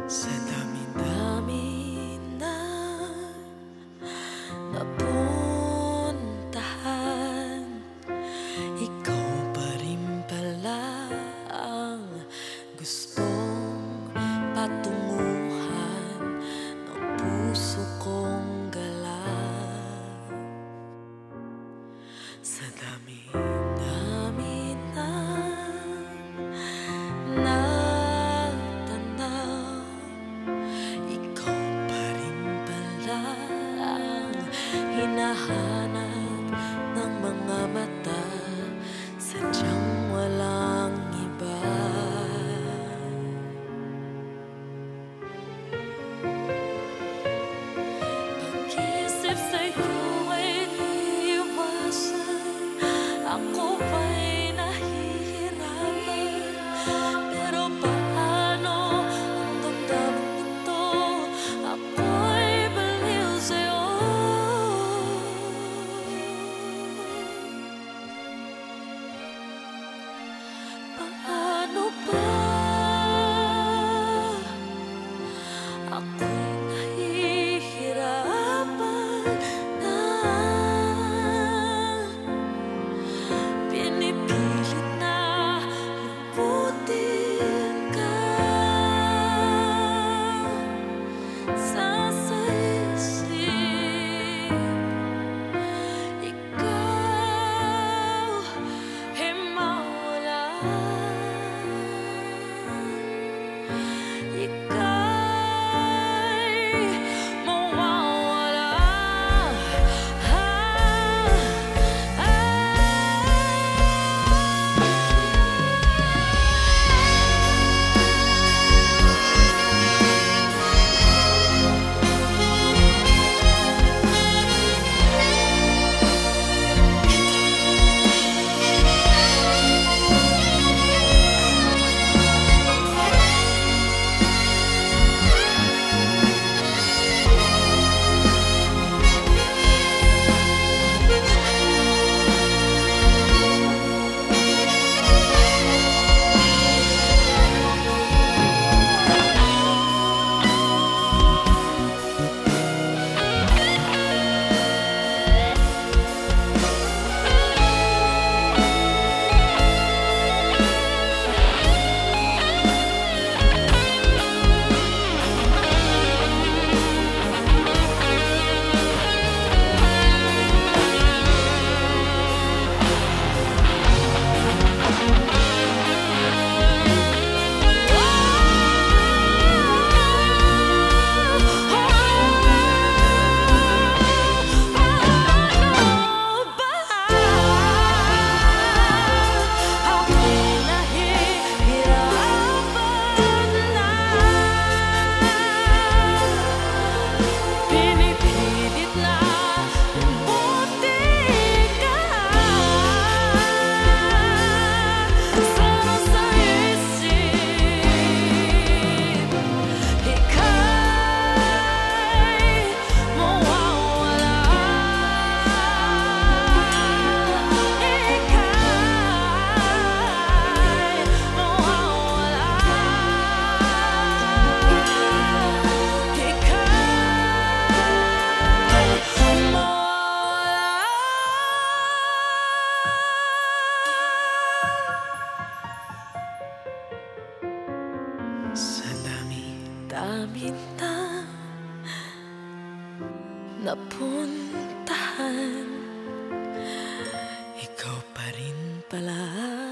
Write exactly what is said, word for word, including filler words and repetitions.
Sa dami-dami na napuntahan, ikaw pa rin pala ang gustong patunguhan ng puso kong gala. Sa dami-dami na natanaw, ikaw pa rin pala ang hinahanap ng mga mata, sadyang walang iba. Pag-isip sa'yo ay iiwasan, ako ba'y nahihirapan? Pero paano ang damdamin ito? Ako'y baliw sa'yo. Paano ba ako'y nahihirapan na pinipilit na lumbutin ka sa isip. Ikaw ay mawala, ika'y mawawala. Sa dami-dami na napuntahan, ikaw pa rin pala